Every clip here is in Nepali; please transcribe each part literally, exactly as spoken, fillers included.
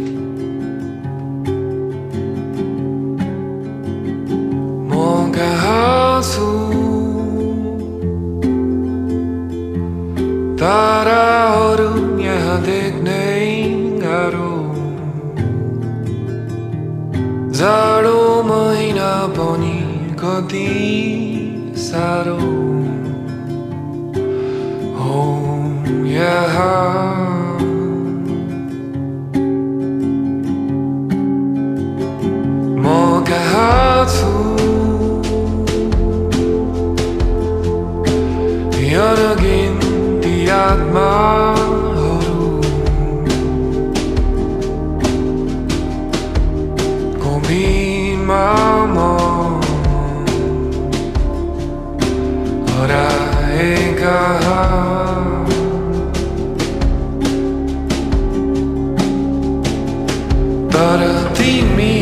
ताराहरू यहाँ देख्नै गाह्रो जाडो महिना पनि कति साह्रो हो यहाँ म कहाँ छु Anaginti Atmaहरू गोमीमा म हराएका तर तिमी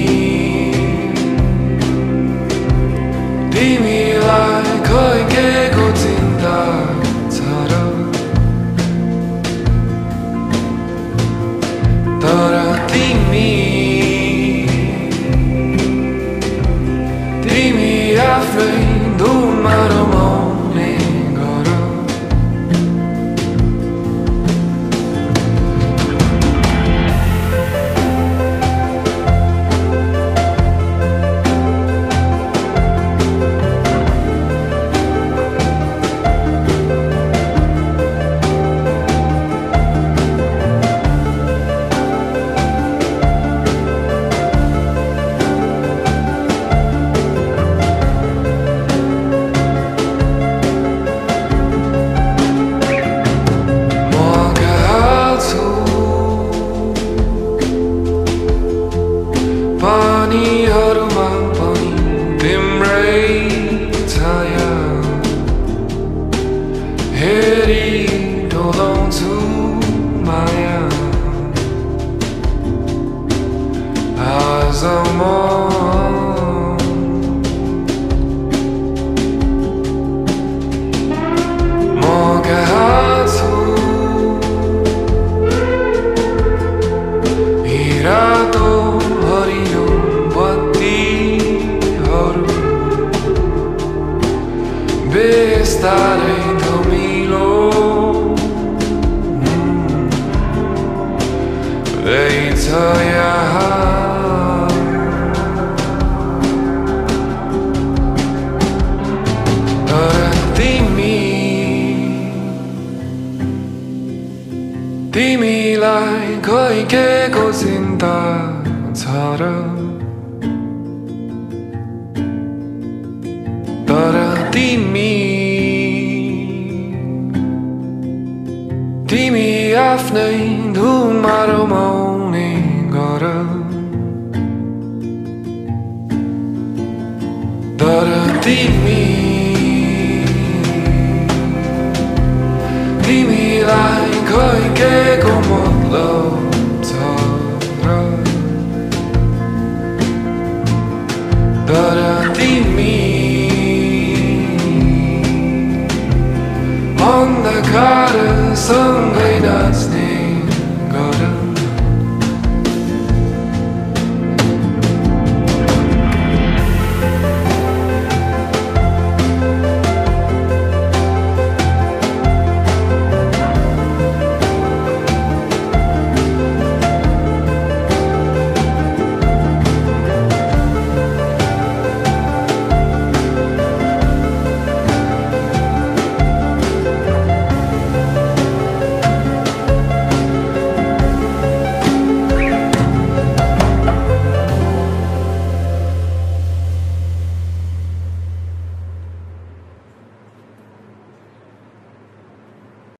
तिमीलाई खै केको चिन्ता छ र तर तिमी तिमी आफ्नै धुनमा रमाउने गर पानीहरूमा पनि तिम्रै छाया हेरी डोलाउँछु माया आज म म कहाँ छु यी रातो हरियो बत्तीहरू बिस्तारै धमिलो हुँदैछ यहाँ तर तिमी तिमीलाई खै केको चिन्ता छ र तर तिमी तिमी आफ्नै धुनमा